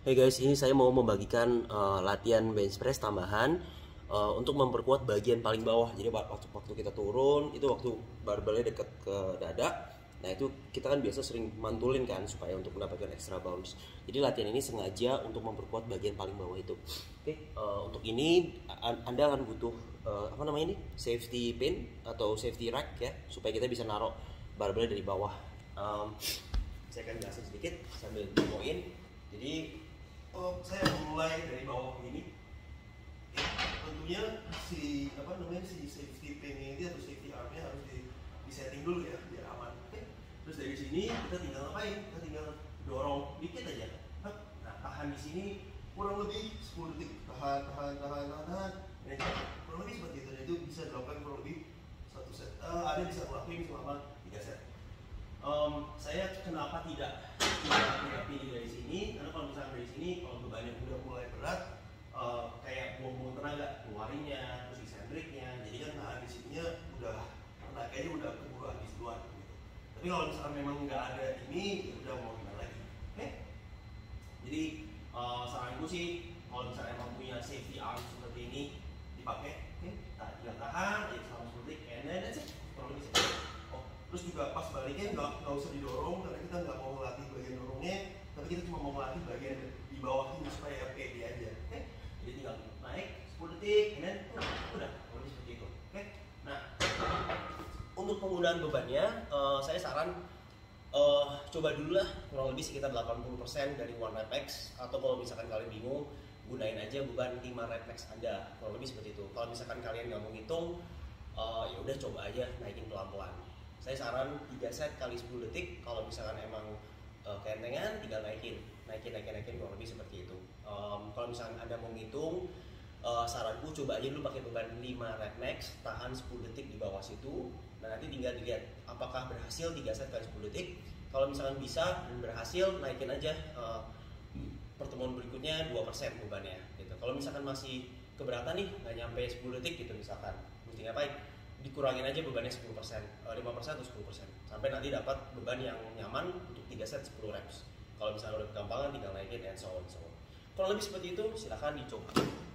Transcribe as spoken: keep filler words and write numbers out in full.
Hey guys, ini saya mau membagikan uh, latihan bench press tambahan uh, untuk memperkuat bagian paling bawah. Jadi waktu waktu kita turun itu waktu barbelnya dekat ke dada. Nah itu kita kan biasa sering mantulin kan supaya untuk mendapatkan extra bounce. Jadi latihan ini sengaja untuk memperkuat bagian paling bawah itu. Oke, uh, untuk ini Anda akan butuh uh, apa namanya ini safety pin atau safety rack ya supaya kita bisa naruh barbelnya dari bawah. Um, saya akan jelasin sedikit sambil demoin. Jadi oh, saya mulai dari bawah ini. Ya, tentunya si apa namanya si safety pin ini atau safety armnya harus di, di setting dulu ya biar aman. Oke. Terus dari sini kita tinggal ngapain? Kita tinggal dorong dikit aja. Nah, tahan di sini kurang lebih sepuluh detik. Tahan, tahan, tahan, tahan, tahan. Ini kurang lebih seperti itu. Dan itu bisa dilakukan kurang lebih satu set. Uh, ada bisa ngelakuin selama tiga set. Um, saya kenapa tidak tidak, tidak pilih dari sini? Karena kalau misalnya dari sini, kalau bebannya udah mulai berat, uh, kayak buang-buang tenaga, keluarinnya, terus eccentricnya, jadi kan tahan di sininya udah tenaganya udah keburu habis duluan. Gitu. Tapi kalau misalnya memang nggak ada ini, ya udah mau gimana lagi? Oke? Okay? Jadi uh, saranku sih, kalau misalnya emang punya safety arm seperti ini dipakai, oke? Okay? Tinggal tahan, ya selama sepuluh detik, and then that's it. Kalau bisa. Terus juga pas baliknya nggak nggak usah didorong karena kita nggak mau melatih bagian dorongnya, tapi kita cuma mau melatih bagian di bawah ini supaya pede aja. Oke? Okay? Jadi tinggal naik sepuluh detik, dan udah, udah, udah seperti itu. Oke? Okay? Nah, untuk penggunaan bebannya, uh, saya saran uh, coba dulu lah kurang lebih sekitar delapan puluh persen dari one rep max, atau kalau misalkan kalian bingung, gunain aja beban lima rep max Anda, kurang lebih seperti itu. Kalau misalkan kalian nggak mau ngitung, uh, ya udah coba aja naikin pelan-pelan. Saya saran tiga set kali sepuluh detik. Kalau misalkan emang uh, keentengan, tinggal naikin, naikin, naikin, naikin kurang lebih seperti itu. Um, kalau misalkan Anda mau ngitung, uh, saranku coba aja dulu pakai beban lima rep max, tahan sepuluh detik di bawah situ. Nah nanti tinggal dilihat apakah berhasil tiga set kali sepuluh detik. Kalau misalkan bisa dan berhasil, naikin aja uh, pertemuan berikutnya dua persen bebannya. Gitu. Kalau misalkan masih keberatan nih, nggak nyampe sepuluh detik gitu misalkan, mesti ngapain? Dikurangin aja bebannya sepuluh persen, lima persen atau sepuluh persen sampai nanti dapat beban yang nyaman untuk tiga set sepuluh reps. Kalau misalnya udah kegampangan tinggal naikin and so on so on. Kalau lebih seperti itu silahkan dicoba.